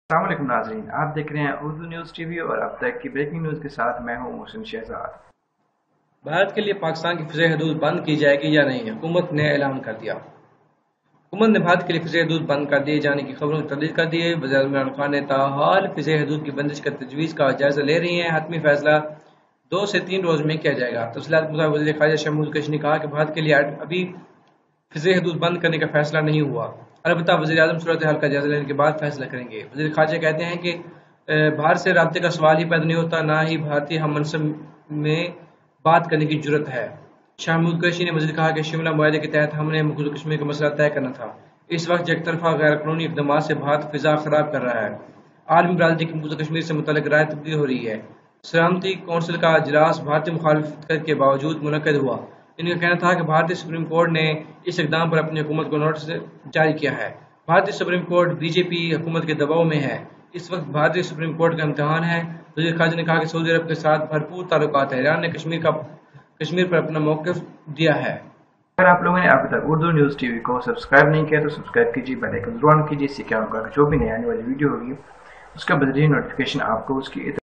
السلام علیکم ناظرین، آپ دیکھ رہے ہیں اردو نیوز ٹی وی اور اب تک کی بریکنگ نیوز کے ساتھ میں ہوں محسن شہزاد۔ بھارت کے لیے پاکستان کی فضائی حدود بند کی جائے گی یا نہیں، حکومت نے اعلان کر دیا۔ حکومت نے بھارت کے لیے فضائی حدود بند کر دیے جانے کی خبروں کی تردید کر دی ہے۔ وزیر اعظم عمران خان نے تاحال فضائی حدود کی بندش کا تجویز کا جائزہ لے رہی ہیں۔ حتمی فیصلہ 2 سے 3 روز میں کیا جائے گا۔ تفصیلات کے مطابق وزیر خارجہ شاہ محمود قریشی نے کہا کہ بھارت کے لیے ابھی فضائی حدود بند کرنے کا فیصلہ نہیں ہوا، البتہ وزیر اعظم صورتحال کا جائزہ لینے کے بعد فیصلہ کریں گے۔ وزیر خارجہ کہتے ہیں کہ بھارت سے رابطے کا سوال ہی پیدا نہیں ہوتا، نہ ہی بھارتی ہم منصب میں بات کرنے کی جرت ہے۔ شاہ محمود قریشی نے مزید کہا کہ شملہ معاہدے کے تحت ہم نے مقبوضہ کشمیر کا مسئلہ طے کرنا تھا۔ اس وقت یک طرفہ غیر قانونی اقدامات سے بھارت فضا خراب کر رہا ہے۔ عالمی برادری کی مقبوضہ کشمیر سے متعلق رائے تبدیل ہو رہی ہے۔ سلامتی کونسل کا اجلاس بھارتی مخالفت کے باوجود منعقد ہوا۔ ان کا کہنا تھا کہ بھارتی سپریم کورٹ نے اس اقدام پر اپنی حکومت کو نوٹس جاری کیا ہے۔ بھارتی supreme court B J P حکومت کے دباؤ میں ہے۔ اس وقت بھارتی سپریم کورٹ کا امتحان ہے۔ وزیر خارجہ نے کہا کہ سعودی عرب کے ساتھ بھرپور تعلقات ہیں۔ ایران نے کشمیر پر اپنا موقف دیا ہے۔ اگر آپ لوگوں نے ابھی تک اردو نیوز ٹی وی کو سبسکرائب نہیں کیا تو سبسکرائب کیجیے، بیل آئیکن ضرور آن کیجیے، اس سے کیا ہوگا کہ جو بھی نئی آنے والی ویڈیو ہوگی اس کا بذریعہ نوٹیفیکیشن آپ کو اس کی